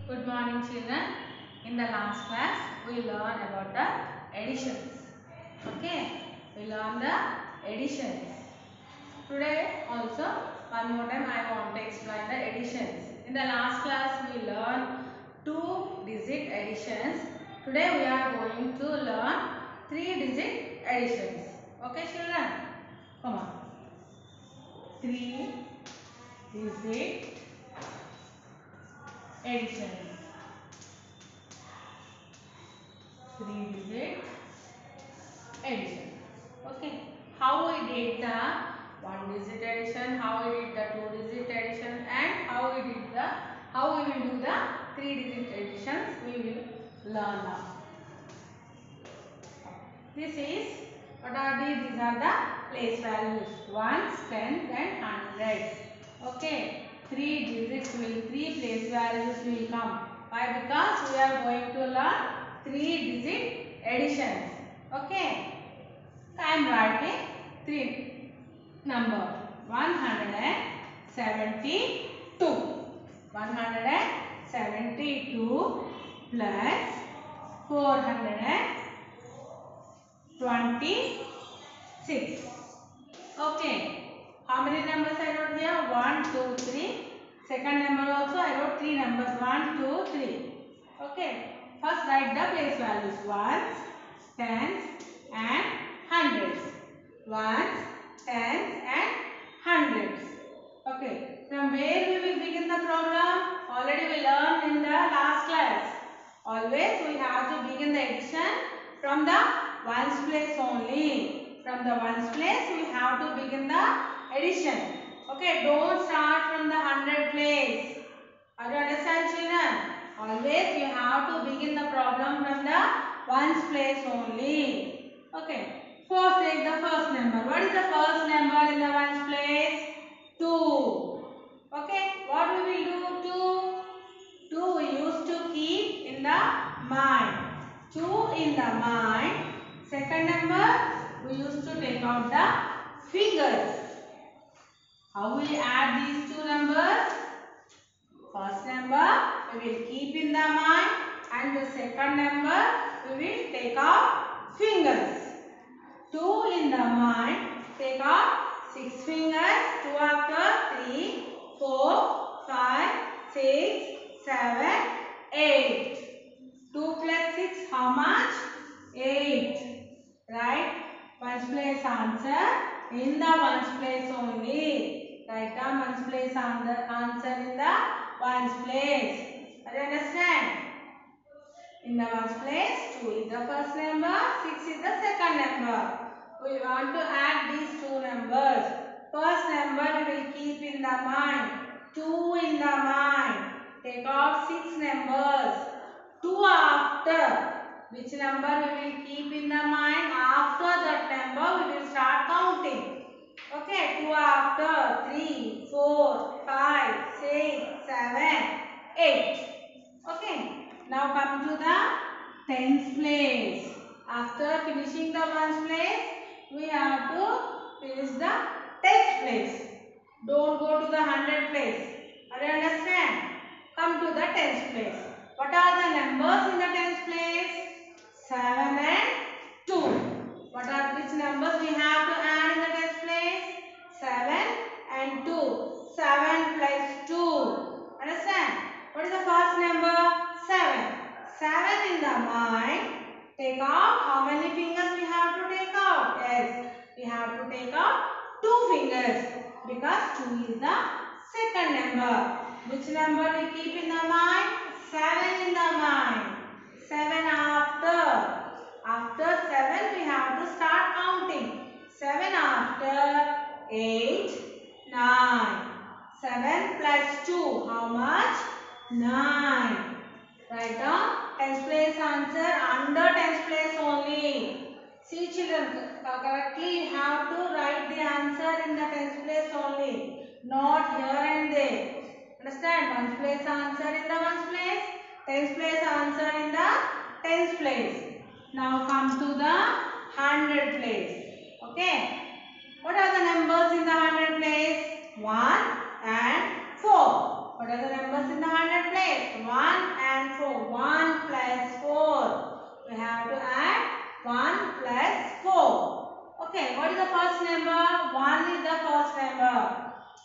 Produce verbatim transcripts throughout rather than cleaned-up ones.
Good morning children. In the last class we learned about the additions. Okay, we learned the additions. Today also one more time I want to explain the additions. In the last class we learned two digit additions. Today we are going to learn three digit additions. Okay children, come on. Three digit additions. Three digit addition. Okay, how we did the one digit addition, how we did the two digit addition, and how we did the how we will do the three digit additions we will learn now. This is what are these? These are the place values: ones, tens, and hundreds. Okay, three digits will three place values will come. Why? Because we are going to learn three digit additions. Okay. I am writing three number one hundred seventy-two. one hundred seventy-two plus four hundred twenty-six. Okay. How many numbers I wrote here? one, two, three. Second number also I wrote three numbers. one, two, three. Okay. First write the place values. Ones, tens, and hundreds. Ones, tens, and hundreds. Okay. From where we will begin the program? Already we learned in the last class. Always we have to begin the addition from the ones place only. From the ones place we have to begin the addition. Okay. Don't start from the hundred place. Are you understand children? Always you have to begin the problem from the ones place only. Okay. First take the first number. What is the first number in the ones place? two. Okay. What we will do? two. two we used to keep in the mind. two in the mind. Second number we used to take out the fingers. How will we add these two numbers? First number we will keep in the mind, and the second number we will take out fingers. two in the mind, take out six fingers. two after three, four, five, six, seven, eight. two plus six, how much? eight. Right? Ones place answer in the ones place only. Write down ones place answer in the ones place. Are you understand? In the ones place, two is the first number, six is the second number. We want to add these two numbers. First number we will keep in the mind. two in the mind. Take out six numbers. two after. Which number we will keep in the mind? After that number we will start counting. Okay, two after three, four, five, six, seven, eight. Okay, now come to the tens place. After finishing the ones place, we have to finish the tens place. Don't go to the hundred place. Are you understand? Come to the tens place. What are the numbers in the tens place? seven and two. What are which numbers we have to add in the tens place? seven and two. seven plus two. Understand? What is the first number? seven. seven in the mind. Take out how many fingers we have to take out? Yes, we have to take out two fingers because two is the second number. Which number we keep in the mind? seven in the mind. seven after. After seven we have to start counting. seven after eight, nine. seven plus two, how much? nine. Write down tens place answer under tens place only. See children, correctly you have to write the answer in the tens place only. Not here and there. Understand? Ones place answer in the ones place. Tens place answer in the tens place. Now come to the hundred place. Okay. What are the numbers in the hundred place? one and four. What are the numbers in the hundred place? one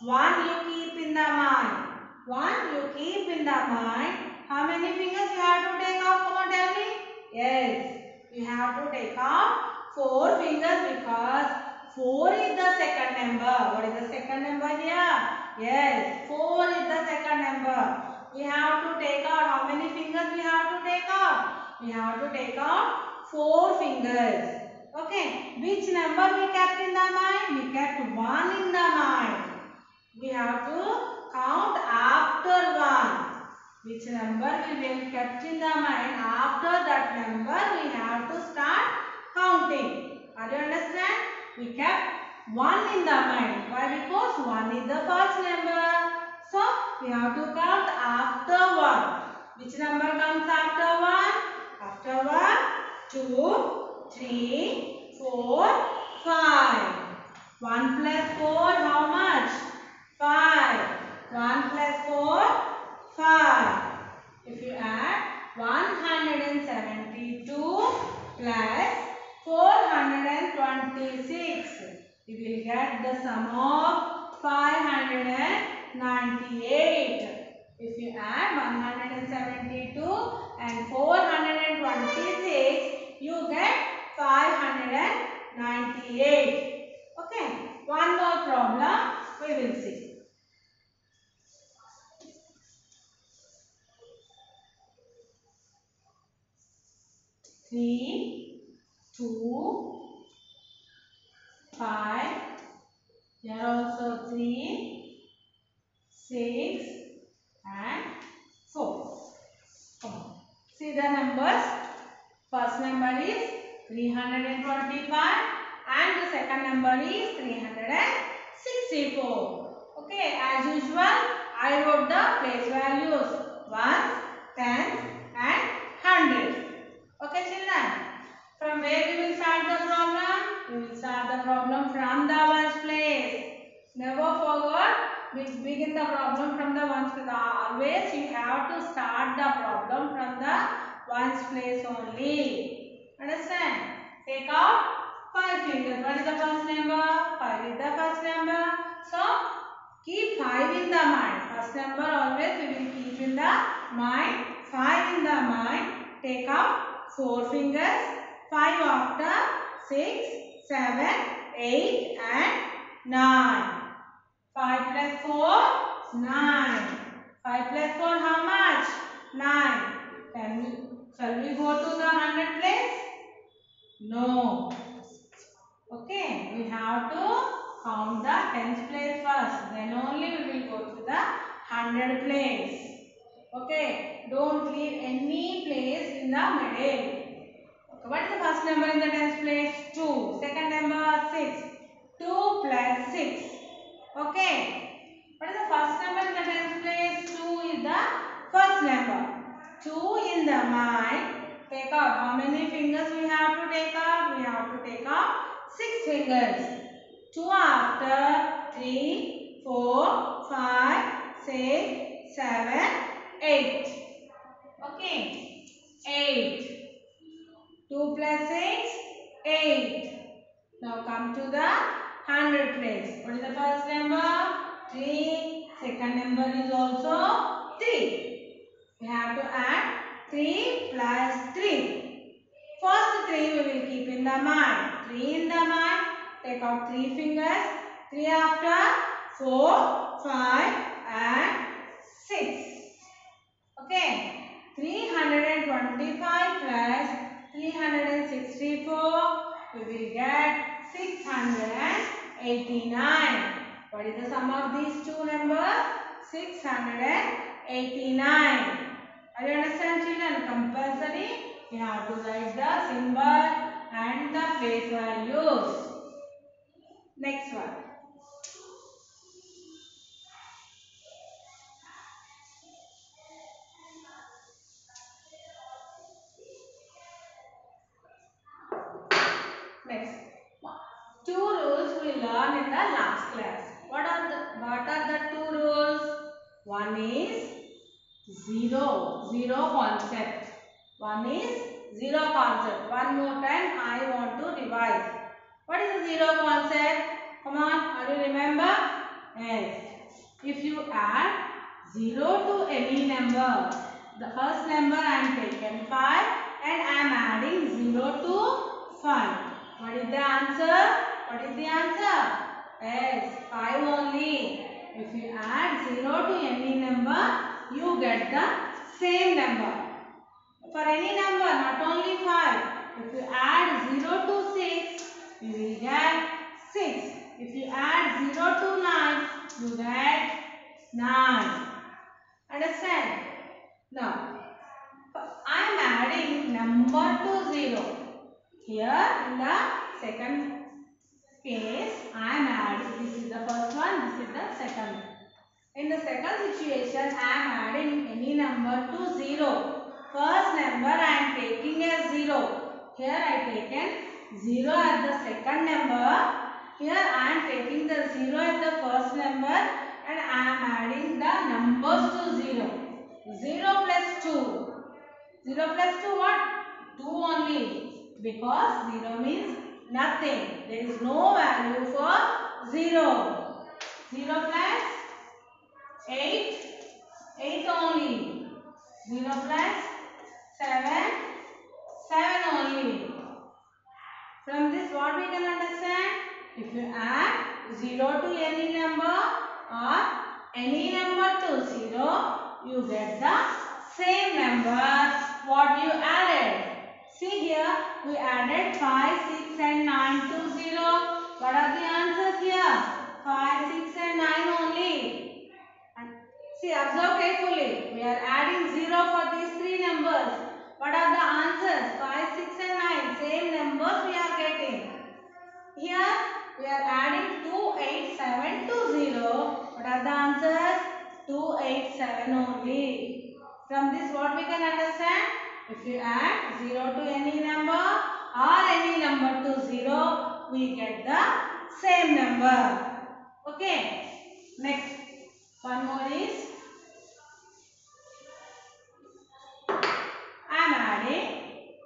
One you keep in the mind. One you keep in the mind. How many fingers you have to take out? Come on, tell me. Yes, you have to take out four fingers because four is the second number. What is the second number here? Yes, four is the second number. We have to take out how many fingers we have to take out? We have to take out four fingers. Okay, which number we kept in the mind? We kept one in the mind. We have to count after one. Which number we will kept in the mind? After that number we have to start counting. Are you understand? We kept one in the mind. Why? Because one is the first number. So we have to count after one. Which number comes after one? After one, two, three, four, five. one plus four, how much? five. one plus four, five. If you add one hundred seventy-two plus four hundred twenty-six, you will get the sum of five hundred ninety-eight. If you add one hundred seventy-two and four hundred twenty-six, you get five hundred ninety-eight. Okay, one more problem we will see. three, two, five, here also three, six and four. Come on. See the numbers. First number is three hundred twenty-five and the second number is three hundred sixty-four. Okay, as usual, I wrote the place values ones, tens and hundreds. Okay, children. From where we will start the problem? We will start the problem from the ones place. Never forget, we begin the problem from the ones place. Always you have to start the problem from the ones place only. Understand? Take out five fingers. What is the first number? five is the first number. So, keep five in the mind. First number always we will keep in the mind. five in the mind. Take out four fingers. five after six, seven, eight and nine. five plus four, nine. five plus four, how much? nine. Can we, shall we go to the hundred place? No. Okay, we have to count the tens place first. Then only we will go to the hundred place. Okay, don't leave any place in the middle. What is the first number in the tens place? two. Second number six. two plus six. Okay. What is the first number in the tens place? two is the first number. two in the mind. Take out. How many fingers we have to take out? We have to take out six fingers. two after three, four, five, six, seven, eight. Okay. eight. two plus six, eight. Now come to the hundred place. What is the first number? three. Second number is also three. We have to add three plus three. First three we will keep in the mind. three in the mind. Take out three fingers. three after four, five and six. Okay. three hundred twenty-five plus three hundred sixty-four, we will get six hundred eighty-nine. What is the sum of these two numbers? six hundred eighty-nine. Are you understand, children? Compulsory, you have to write the symbol and the place values. Next one. Next, two rules we learn in the last class. What are the what are the two rules? One is zero, zero concept. One is zero concept. One more time I want to revise. What is the zero concept? Come on, are you remember? Yes. If you add zero to any number, the first number I am taken five and I am adding zero to five. What is the answer? What is the answer? Yes, five only. If you add zero to any number, you get the same number. For any number, not only five. If you add zero to six, you will get six. If you add zero to nine, you get nine. Understand? Now, I am adding number to zero. Here in the second case, I am adding. This is the first one, this is the second one. In the second situation, I am adding any number to zero. First number I am taking as zero. Here I taken zero as the second number. Here I am taking the zero as the first number and I am adding the numbers to zero. zero plus two. zero plus two what? two only. Because zero means nothing. There is no value for zero. zero plus eight. eight only. zero plus seven. seven only. From this what we can understand? If you add zero to any number or any number to zero, you get the same number what you added. See here, we added five, six and nine to zero. What are the answers here? five, six and nine only. And see, observe carefully. We are adding zero for these three numbers. What are the answers? five, six and nine. Same numbers we are getting. Here we are adding two, eight, seven to zero. What are the answers? two, eight, seven only. From this what we can understand? If you add zero to any number or any number to zero, we get the same number. Okay. Next. One more is I am adding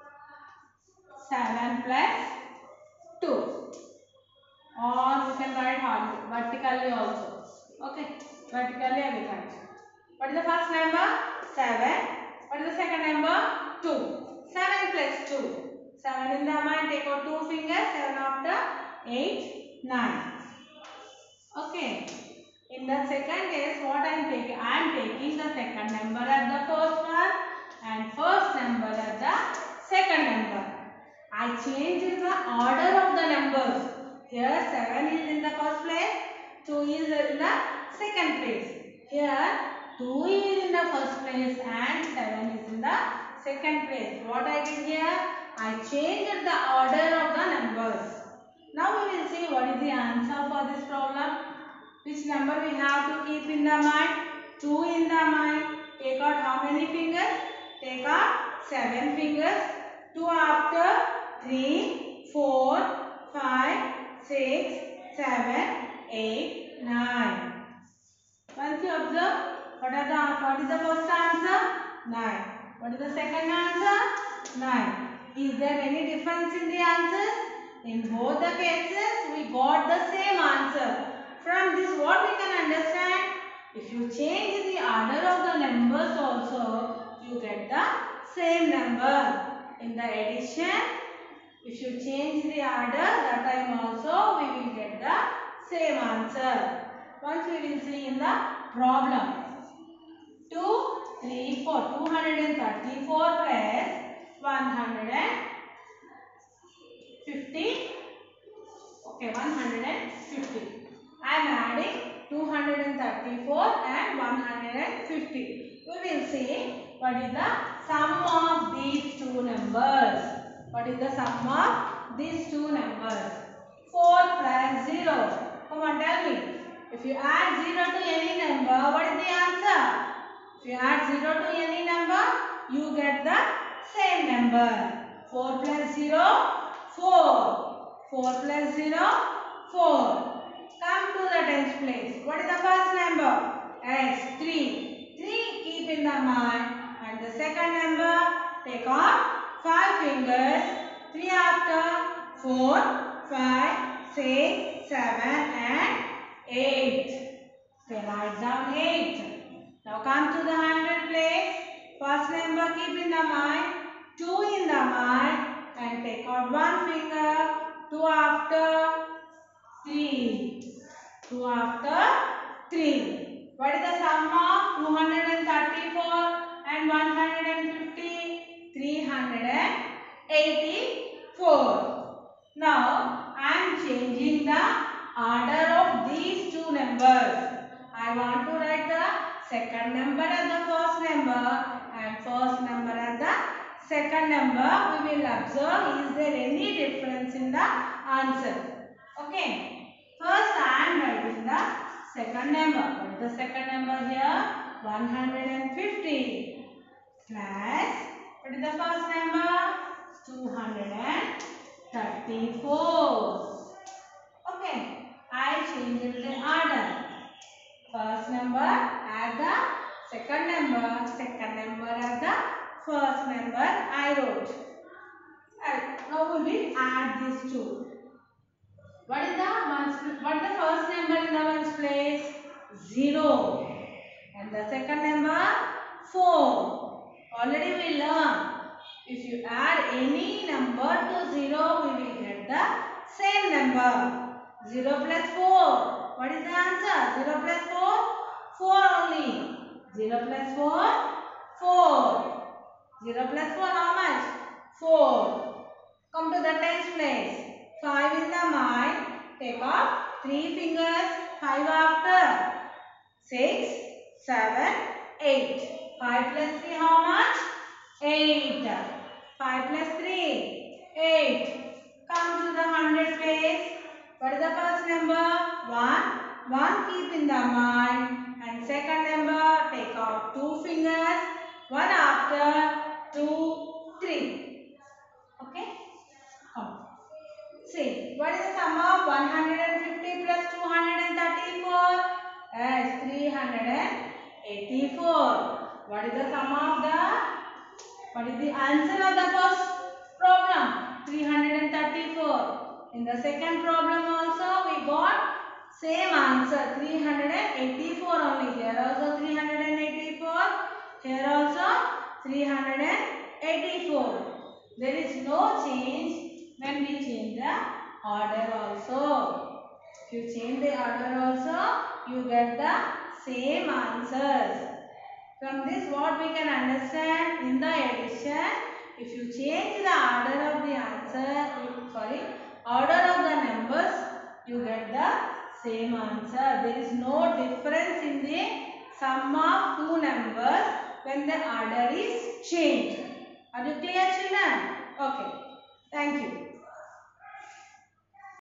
seven plus two. Or we can write vertically also. Okay. Vertically I will write. What is the first number? seven. What is the second number? two. seven plus two. seven in the mind, take out two fingers. seven after eight, nine. Okay. In the second case, what I am taking? I am taking the second number as the first one and first number as the second number. I changed the order of the numbers. Here seven is in the first place, two is in the second place. Here two is in the first place and seven is in the second place. What I did here? I changed the order of the numbers. Now we will see what is the answer for this problem. Which number we have to keep in the mind? two in the mind. Take out how many fingers? Take out seven fingers. two after three, four, five, six, seven, eight, nine. Once you observe, what, are the, what is the first answer? nine. What is the second answer? nine. Is there any difference in the answers? In both the cases, we got the same answer. From this, what we can understand? If you change the order of the numbers also, you get the same number. In the addition, if you change the order, that time also we will get the same answer. Once we will see in the problem. two, three, four. two hundred thirty-four plus one hundred fifty. Okay, one hundred fifty. I am adding two hundred thirty-four and one hundred fifty. We will see what is the sum of these two numbers. What is the sum of these two numbers? four plus zero. Come on, tell me. If you add zero to any number, what is the answer? If you add zero to any number, you get the same number. four plus zero, four. four plus zero, four. Come to the tens place. What is the first number? Yes, three. three keep in the mind. And the second number, take on five fingers. three after four, five, six, seven and eight. Okay, write down eight. Now come to the hundred place. First number keep in the mind, two in the mind, and take out one finger, two after three. two after three. What is the sum of two hundred thirty-four and one hundred fifty? three hundred eighty-four. Now I am changing the order of these two numbers. I want to write the second number as the first number and first number as the second number. We will observe is there any difference in the answer. Okay. First I am writing the second number. What is the second number here? one hundred fifty plus what is the first number? two hundred thirty-four. Okay. I changed the order. First number as the second number, second number as the first number I wrote. And now we will add these two. What is the ones, what is the first number in the ones place? zero. And the second number? four. Already we learned. If you add any number to zero, we will get the same number. zero plus four. What is the answer? zero plus four? four only. zero plus four? four. zero plus four how much? four. Come to the tens place. five in the mind. Take off three fingers. five after. six, seven, eight. five plus three how much? eight. five plus three? eight. Come to the hundred place. What is the first number? one. one keep in the mind. And second number, take out two fingers. one after, two, three. Okay? Come. See, what is the sum of one hundred fifty plus two hundred thirty-four? As three hundred eighty-four. What is the sum of the? What is the answer of the first problem? three hundred thirty-four. In the second problem also we got same answer, three hundred eighty-four only. Here also three hundred eighty-four. Here also three hundred eighty-four. There is no change when we change the order also. If you change the order also, you get the same answers. From this what we can understand in the addition, if you change the order of the answer, sorry, order of the numbers, you get the same answer. There is no difference in the sum of two numbers when the order is changed. Are you clear, children? Okay. Thank you.